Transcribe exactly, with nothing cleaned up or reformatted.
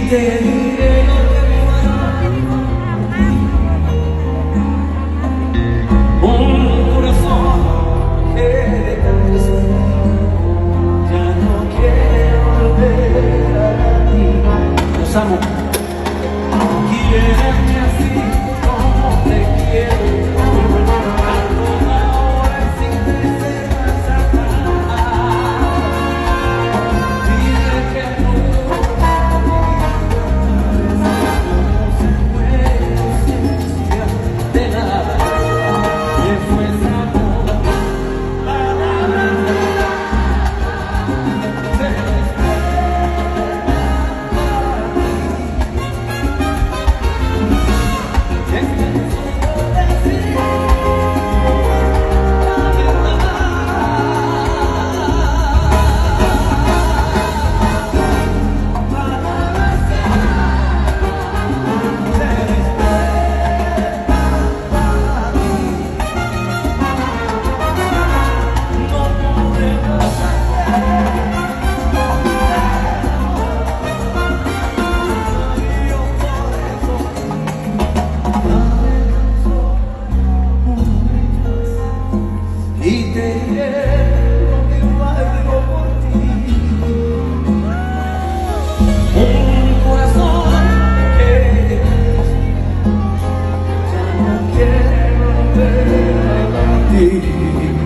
te diré lo que vivo. Un corazón que de tanto sufrir ya no quiere volver a ti. Los amo. Quiéreme así como te quiero, a toda hora y sin reservas atrás. Dile que no se muere ausencia de nada, que fue amor, palabras de y te diré lo que valgo por ti. Un corazón que ya no quiere volver a ti.